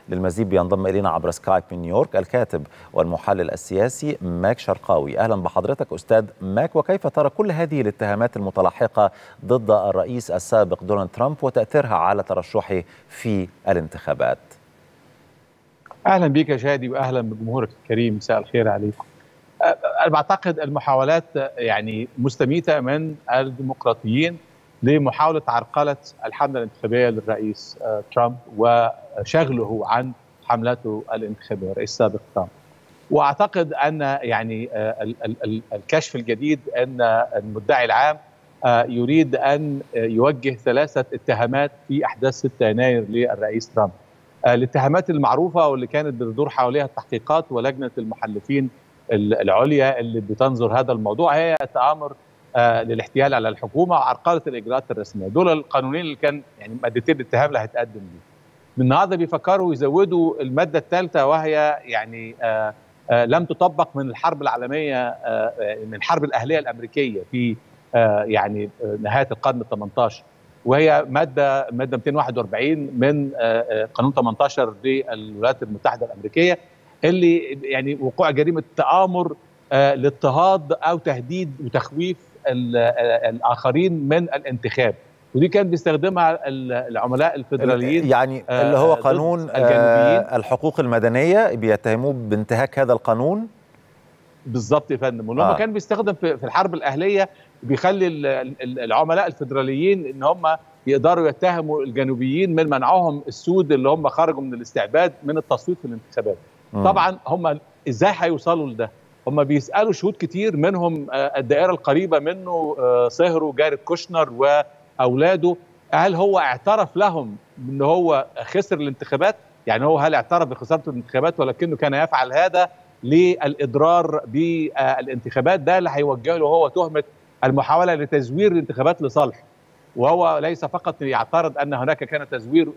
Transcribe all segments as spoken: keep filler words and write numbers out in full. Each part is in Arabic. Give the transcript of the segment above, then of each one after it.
للمزيد بينضم إلينا عبر سكايب من نيويورك الكاتب والمحلل السياسي ماك شرقاوي. أهلا بحضرتك أستاذ ماك، وكيف ترى كل هذه الاتهامات المتلاحقة ضد الرئيس السابق دونالد ترامب وتأثيرها على ترشحه في الانتخابات؟ أهلا بك يا شادي وأهلا بجمهورك الكريم، مساء الخير عليكم. أنا بعتقد المحاولات يعني مستميتة من الديمقراطيين لمحاولة عرقلة الحملة الانتخابية للرئيس ترامب وشغله عن حملته الانتخابية الرئيس السابق ترامب. وأعتقد أن يعني الكشف الجديد أن المدعي العام يريد أن يوجه ثلاثة اتهامات في أحداث ستة يناير للرئيس ترامب. الاتهامات المعروفة واللي كانت بتدور حواليها التحقيقات ولجنة المحلفين العليا اللي بتنظر هذا الموضوع هي التآمر آه للاحتيال على الحكومه وعرقله الاجراءات الرسميه. دول القانونين اللي كان يعني مادتين الاتهام اللي هيتقدم ليه. من النهارده بيفكروا يزودوا الماده الثالثه وهي يعني آه آه لم تطبق من الحرب العالميه آه من الحرب الاهليه الامريكيه في آه يعني نهايه القرن الثامن عشر، وهي ماده ماده مئتين وواحد وأربعين من آه قانون ثمانية عشر للولايات المتحده الامريكيه، اللي يعني وقوع جريمه تآمر آه لاضطهاد او تهديد وتخويف الاخرين من الانتخاب، ودي كان بيستخدمها العملاء الفيدراليين يعني اللي هو قانون الجنوبيين. الحقوق المدنيه بيتهموه بانتهاك هذا القانون بالظبط يا فندم. ولما آه. كان بيستخدم في الحرب الاهليه بيخلي العملاء الفيدراليين ان هم يقدروا يتهموا الجنوبيين من منعهم السود اللي هم خرجوا من الاستعباد من التصويت في الانتخابات. م. طبعا هم ازاي هيوصلوا لده؟ هم بيسالوا شهود كتير منهم الدائره القريبه منه صهره جاريد كوشنر واولاده، هل هو اعترف لهم ان هو خسر الانتخابات؟ يعني هو هل اعترف بخسارته الانتخابات ولكنه كان يفعل هذا للاضرار بالانتخابات؟ ده اللي هيوجه له هو تهمه المحاوله لتزوير الانتخابات لصالحه، وهو ليس فقط يعترض ان هناك كان تزوير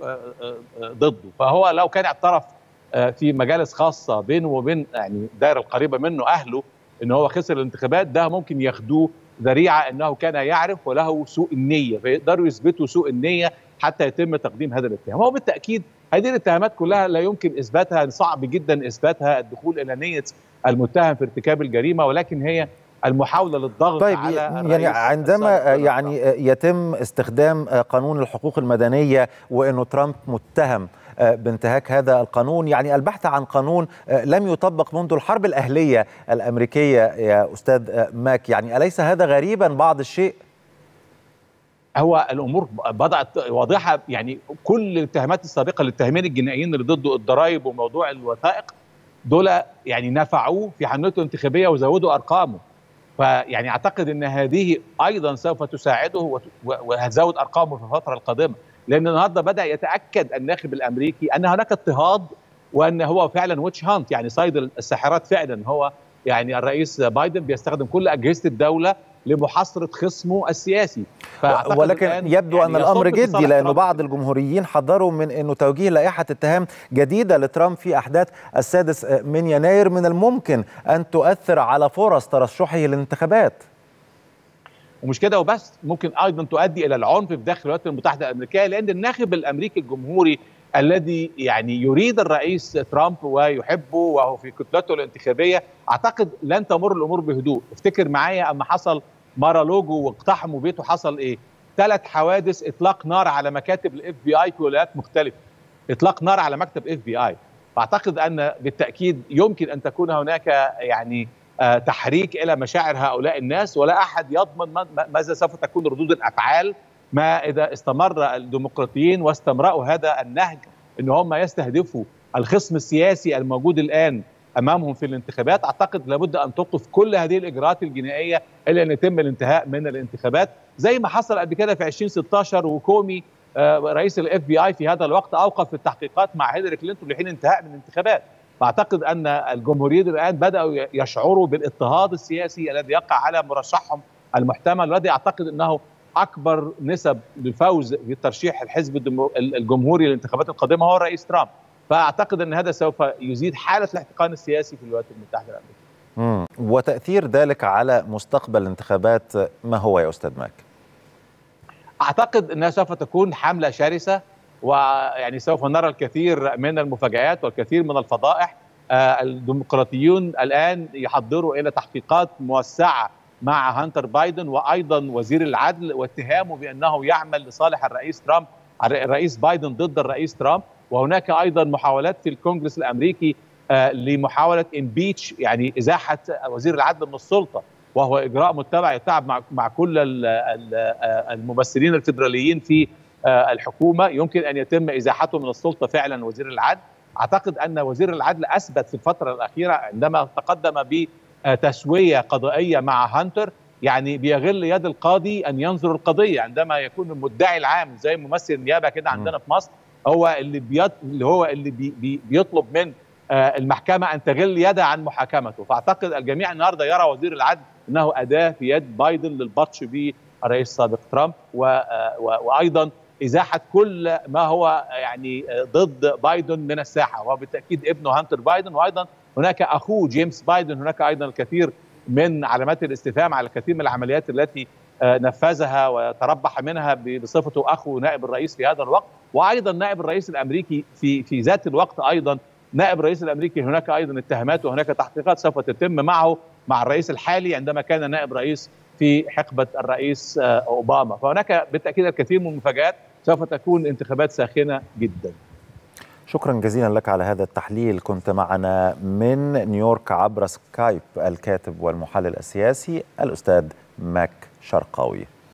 ضده. فهو لو كان اعترف في مجالس خاصه بينه وبين يعني الدائره القريبه منه اهله ان هو خسر الانتخابات، ده ممكن ياخدوه ذريعه انه كان يعرف وله سوء النيه، فيقدروا يثبتوا سوء النيه حتى يتم تقديم هذا الاتهام. هو بالتاكيد هذه الاتهامات كلها لا يمكن اثباتها، صعب جدا اثباتها الدخول الى نيه المتهم في ارتكاب الجريمه، ولكن هي المحاوله للضغط طيب على يعني عندما يعني يتم استخدام قانون الحقوق المدنيه وانه ترامب متهم بانتهاك هذا القانون، يعني البحث عن قانون لم يطبق منذ الحرب الأهلية الأمريكية يا أستاذ ماك، يعني أليس هذا غريبا بعض الشيء؟ هو الأمور بدأت واضحة، يعني كل الاتهامات السابقة للاتهامين الجنائيين اللي ضده الضرائب وموضوع الوثائق دول يعني نفعوه في حملته الانتخابية وزودوا أرقامه، فيعني أعتقد أن هذه أيضا سوف تساعده وهتزود أرقامه في الفترة القادمة، لأن النهارده بدأ يتأكد الناخب الأمريكي أن هناك اضطهاد وأن هو فعلا ويتش هانت، يعني صيد الساحرات فعلا. هو يعني الرئيس بايدن بيستخدم كل أجهزة الدولة لمحاصرة خصمه السياسي، ولكن يبدو يعني أن الأمر جدي، لأنه بعض الجمهوريين حذروا من أنه توجيه لائحة اتهام جديدة لترامب في أحداث السادس من يناير من الممكن أن تؤثر على فرص ترشحه للانتخابات. ومش كده وبس، ممكن ايضا تؤدي الى العنف في داخل الولايات المتحده الامريكيه، لان الناخب الامريكي الجمهوري الذي يعني يريد الرئيس ترامب ويحبه وهو في كتلته الانتخابيه، اعتقد لن تمر الامور بهدوء. افتكر معايا اما حصل مارالوجو واقتحموا بيته حصل ايه؟ ثلاث حوادث اطلاق نار على مكاتب الاف بي اي في ولايات مختلفه. اطلاق نار على مكتب اف بي اي. فاعتقد ان بالتاكيد يمكن ان تكون هناك يعني آه تحريك الى مشاعر هؤلاء الناس، ولا احد يضمن ماذا سوف تكون ردود الافعال ما اذا استمر الديمقراطيين واستمرأوا هذا النهج ان هم يستهدفوا الخصم السياسي الموجود الان امامهم في الانتخابات. اعتقد لابد ان توقف كل هذه الاجراءات الجنائيه الا ان يتم الانتهاء من الانتخابات، زي ما حصل قبل كده في ألفين وستة عشر وكومي آه رئيس الاف بي اي في هذا الوقت اوقف التحقيقات مع هيلاري كلينتون لحين انتهاء من الانتخابات. فاعتقد ان الجمهوريين الان بداوا يشعروا بالاضطهاد السياسي الذي يقع على مرشحهم المحتمل، والذي اعتقد انه اكبر نسب للفوز في ترشيح الحزب الجمهوري للانتخابات القادمه هو الرئيس ترامب. فاعتقد ان هذا سوف يزيد حاله الاحتقان السياسي في الولايات المتحده الامريكيه. امم وتاثير ذلك على مستقبل الانتخابات ما هو يا استاذ ماك؟ اعتقد انها سوف تكون حمله شرسه ويعني سوف نرى الكثير من المفاجآت والكثير من الفضائح. الديمقراطيون الآن يحضروا إلى تحقيقات موسعة مع هانتر بايدن وأيضا وزير العدل، واتهامه بأنه يعمل لصالح الرئيس ترامب الرئيس بايدن ضد الرئيس ترامب. وهناك أيضا محاولات في الكونغرس الأمريكي لمحاولة امبيتش، يعني إزاحة وزير العدل من السلطة، وهو إجراء متبع يتعب مع مع كل الممثلين الفيدراليين في الحكومة. يمكن أن يتم إزاحته من السلطة فعلا وزير العدل. أعتقد أن وزير العدل أثبت في الفترة الأخيرة عندما تقدم بتسوية قضائية مع هانتر، يعني بيغل يد القاضي أن ينظر القضية عندما يكون المدعي العام زي ممثل النيابة كده عندنا في مصر هو اللي بيط... اللي هو اللي بي... بي... بيطلب من المحكمة أن تغل يدها عن محاكمته. فأعتقد الجميع النهارده يرى وزير العدل أنه أداة في يد بايدن للبطش بالرئيس السابق ترامب، و... و... وأيضا إزاحة كل ما هو يعني ضد بايدن من الساحة، وبالتأكيد ابنه هانتر بايدن، وأيضا هناك أخوه جيمس بايدن. هناك أيضا الكثير من علامات الاستفهام على الكثير من العمليات التي نفذها وتربح منها بصفته أخو نائب الرئيس في هذا الوقت، وأيضا نائب الرئيس الأمريكي في في ذات الوقت. أيضا نائب الرئيس الأمريكي هناك أيضا اتهامات وهناك تحقيقات سوف تتم معه مع الرئيس الحالي عندما كان نائب رئيس في حقبة الرئيس أوباما. فهناك بالتأكيد الكثير من المفاجآت. سوف تكون انتخابات ساخنة جدا. شكرا جزيلا لك على هذا التحليل. كنت معنا من نيويورك عبر سكايب الكاتب والمحلل السياسي الأستاذ ماك شرقاوي.